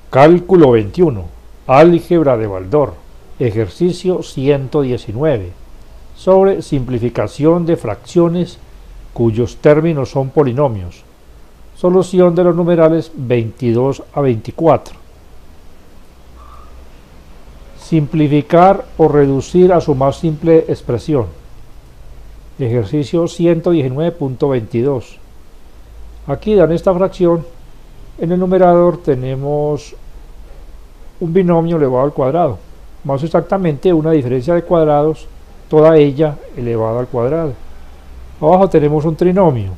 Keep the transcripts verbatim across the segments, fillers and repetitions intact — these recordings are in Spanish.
Cálculo veintiuno. Álgebra de Baldor. Ejercicio ciento diecinueve. Sobre simplificación de fracciones cuyos términos son polinomios. Solución de los numerales veintidós a veinticuatro. Simplificar o reducir a su más simple expresión. Ejercicio ciento diecinueve punto veintidós. Aquí dan esta fracción. En el numerador tenemos un binomio elevado al cuadrado, más exactamente una diferencia de cuadrados, toda ella elevada al cuadrado. Abajo tenemos un trinomio.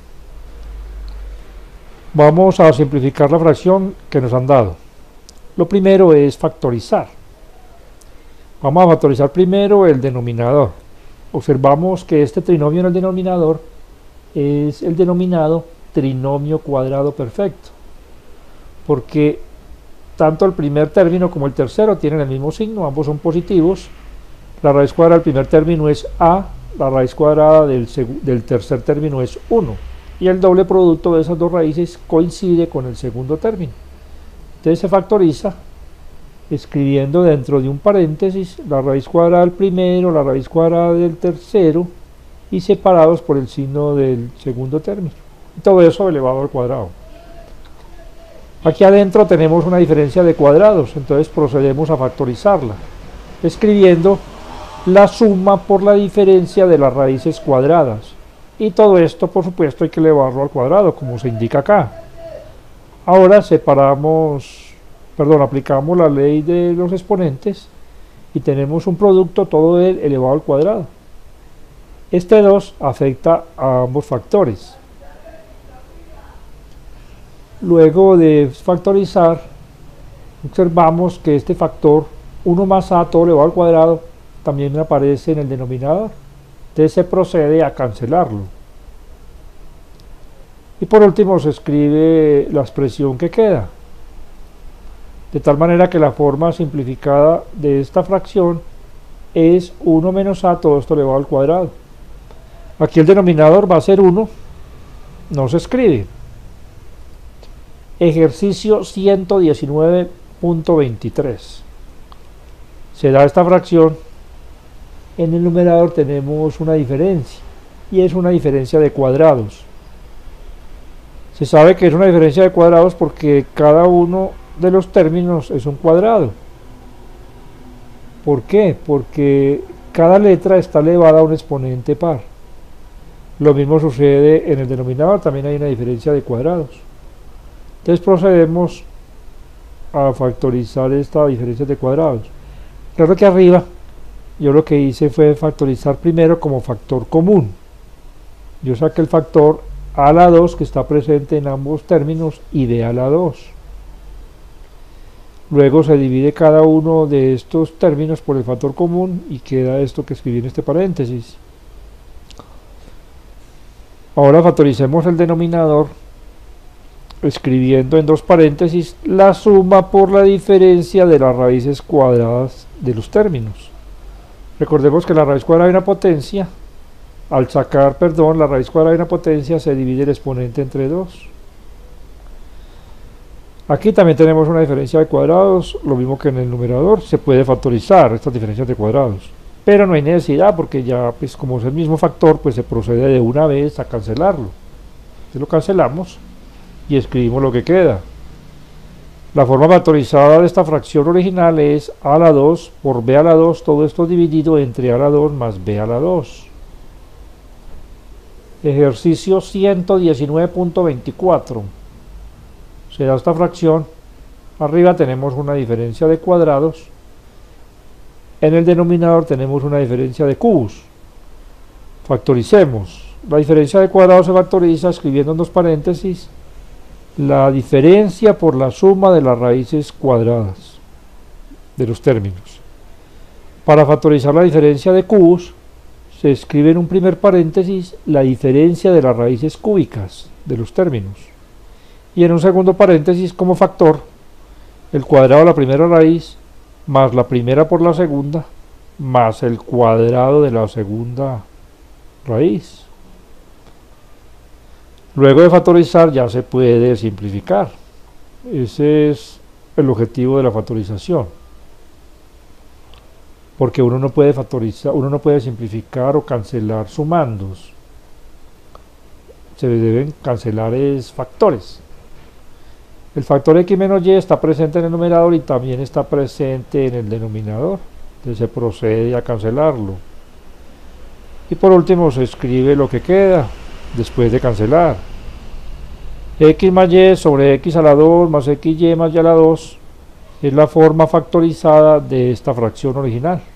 Vamos a simplificar la fracción que nos han dado. Lo primero es factorizar. Vamos a factorizar primero el denominador. Observamos que este trinomio en el denominador es el denominado trinomio cuadrado perfecto, porque tanto el primer término como el tercero tienen el mismo signo, ambos son positivos. La raíz cuadrada del primer término es a, la raíz cuadrada del, del tercer término es uno, y el doble producto de esas dos raíces coincide con el segundo término. Entonces se factoriza escribiendo dentro de un paréntesis la raíz cuadrada del primero, la raíz cuadrada del tercero, y separados por el signo del segundo término. Y todo eso elevado al cuadrado. Aquí adentro tenemos una diferencia de cuadrados, entonces procedemos a factorizarla, escribiendo la suma por la diferencia de las raíces cuadradas. Y todo esto, por supuesto, hay que elevarlo al cuadrado, como se indica acá. Ahora separamos, perdón, aplicamos la ley de los exponentes y tenemos un producto todo él elevado al cuadrado. Este dos afecta a ambos factores. Luego de factorizar, observamos que este factor uno más a todo elevado al cuadrado también aparece en el denominador. Entonces se procede a cancelarlo. Y por último se escribe la expresión que queda. De tal manera que la forma simplificada de esta fracción es uno menos a todo esto elevado al cuadrado. Aquí el denominador va a ser uno, no se escribe. Ejercicio ciento diecinueve punto veintitrés. Se da esta fracción. En el numerador tenemos una diferencia, y es una diferencia de cuadrados. Se sabe que es una diferencia de cuadrados porque cada uno de los términos es un cuadrado. ¿Por qué? Porque cada letra está elevada a un exponente par. Lo mismo sucede en el denominador, también hay una diferencia de cuadrados. Entonces procedemos a factorizar esta diferencia de cuadrados. Claro que arriba yo lo que hice fue factorizar primero como factor común. Yo saqué el factor a a la dos que está presente en ambos términos y b a la dos. Luego se divide cada uno de estos términos por el factor común y queda esto que escribí en este paréntesis. Ahora factoricemos el denominador escribiendo en dos paréntesis la suma por la diferencia de las raíces cuadradas de los términos. Recordemos que la raíz cuadrada de una potencia, al sacar, perdón, la raíz cuadrada de una potencia se divide el exponente entre dos. Aquí también tenemos una diferencia de cuadrados, lo mismo que en el numerador, se puede factorizar estas diferencias de cuadrados, pero no hay necesidad porque ya, pues como es el mismo factor, pues se procede de una vez a cancelarlo. Entonces lo cancelamos y escribimos lo que queda. La forma factorizada de esta fracción original es a a la dos por b a la dos, todo esto dividido entre a a la dos más b a la dos. Ejercicio ciento diecinueve punto veinticuatro. Se da esta fracción. Arriba tenemos una diferencia de cuadrados. En el denominador tenemos una diferencia de cubos. Factoricemos. La diferencia de cuadrados se factoriza escribiendo en dos paréntesis la diferencia por la suma de las raíces cuadradas de los términos. Para factorizar la diferencia de cubos se escribe en un primer paréntesis la diferencia de las raíces cúbicas de los términos, y en un segundo paréntesis como factor el cuadrado de la primera raíz más la primera por la segunda más el cuadrado de la segunda raíz. Luego de factorizar ya se puede simplificar. Ese es el objetivo de la factorización, porque uno no puede factorizar, uno no puede simplificar o cancelar sumandos, se deben cancelar es factores. El factor x menos y está presente en el numerador y también está presente en el denominador, entonces se procede a cancelarlo. Y por último se escribe lo que queda después de cancelar. X más y sobre x a la dos más xy más y a la dos es la forma factorizada de esta fracción original.